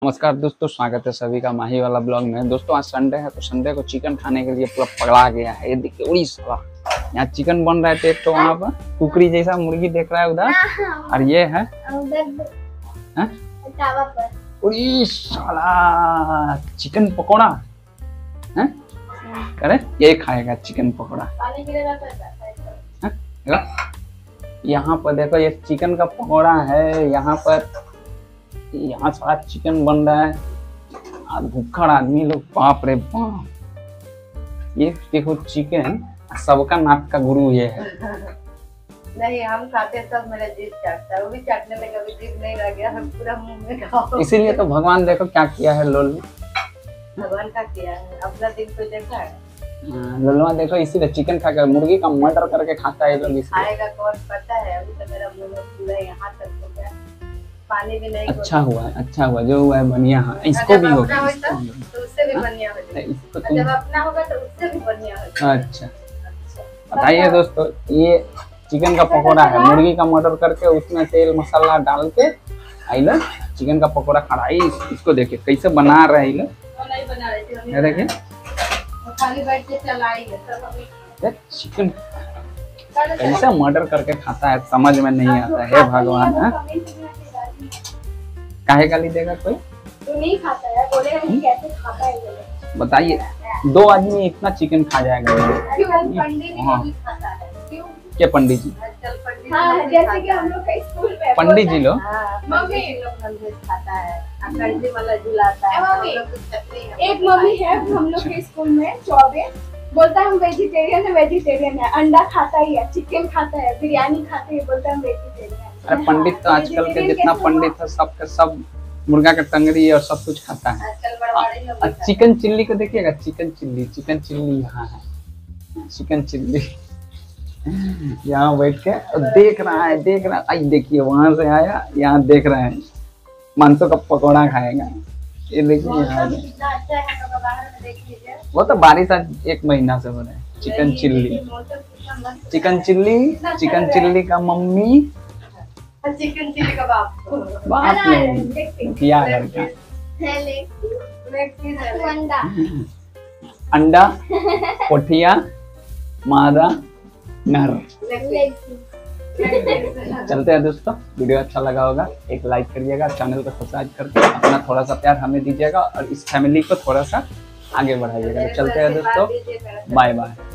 नमस्कार दोस्तों, स्वागत है सभी का माही वाला ब्लॉग में। दोस्तों आज संडे है तो संडे को चिकन खाने के लिए पूरा पगला गया है। ये देखिए उड़ी साला, यहाँ चिकन बन रहा है। तो एक तो वहाँ पर कुकरी जैसा मुर्गी देख रहा है उधर, और ये है उड़ी साला चिकन पकौड़ा है। अरे ये खाएगा चिकन पकौड़ा। यहाँ पर देखो ये चिकन का पकौड़ा है। यहाँ पर यहाँ सारा चिकन बन रहा है। भूखड़ आदमी लोग, बाप रे बाप। ये देखो चिकन, सबका नाक का गुरु ये है। नहीं हम खाते सब मेरा जीभ चाटता है, वो भी चाटने लगा, अभी जीभ नहीं रह गया, हम पूरा मुंह में खाओ। इसीलिए तो भगवान देखो क्या किया है। लोल भगवान का किया है, अपना दिन तो देखा है। लोलवा देखो इसीलिए चिकन खा कर मुर्गी का मर्डर करके खाता है लोग। खाएगा कौन पता है। अभी तो मेरा मुंह में पूरा यहाँ तक हो गया, पानी भी नहीं। अच्छा हुआ जो हुआ है बढ़िया है। इसको भी होगा तो उससे भी बढ़िया हो जाएगा। जब अपना होगा तो उससे भी बढ़िया हो जाएगा। अच्छा बताइए दोस्तों, ये चिकन का पकौड़ा है। मुर्गी का मर्डर करके उसमें तेल मसाला डाल के आइला चिकन का पकौड़ा खा रहा है। इसको देखिए कैसे बना रहे हैं। नहीं बना रहे थे हम, देखिए खाली बैठ के चलाएंगे सब अभी। चिकन कैसे मर्डर करके खाता है समझ में नहीं आता है। भगवान है काहे गाली देगा कोई तो नहीं खाता है, बोलेगा कि कैसे खाता है ये बताइए। 2 आदमी इतना चिकन खा जाएगा। क्यों पंडित जी भी खाता है? क्यों क्या पंडित जी? हाँ, जैसे कि हम लोग का स्कूल में पंडित जी लोग मम्मी लोग नॉनवेज खाता है, कंडी वाला झुलाता है। एक मम्मी है हम लोग के स्कूल में, चौबे बोलता है हम वेजिटेरियन है, अंडा खाता ही है, चिकन खाता है, बिरयानी खाते है, बोलता है हम वेजिटेरियन है। अरे पंडित तो आजकल के जितना पंडित है सबके सब मुर्गा का टंगरी और सब कुछ खाता है। चिकन चिल्ली को देखिएगा, चिकन चिल्ली यहाँ है। चिकन चिल्ली यहाँ बैठ के देख रहा है। आई देखिए वहां से आया, यहाँ देख रहे हैं मांसों का पकौड़ा खाएगा। ये देखिए यहाँ वो तो बारिश आज 1 महीना से हो रहा है। चिकन चिल्ली का मम्मी, चिकन चिल्ली का बाप ने किया घर का। अंडा पोठिया मादा नर। चलते हैं दोस्तों, वीडियो अच्छा लगा होगा एक लाइक करिएगा, चैनल को सब्सक्राइब करके अपना थोड़ा सा प्यार हमें दीजिएगा और इस फैमिली को थोड़ा सा आगे बढ़ाइएगा। चलते हैं दोस्तों, बाय बाय।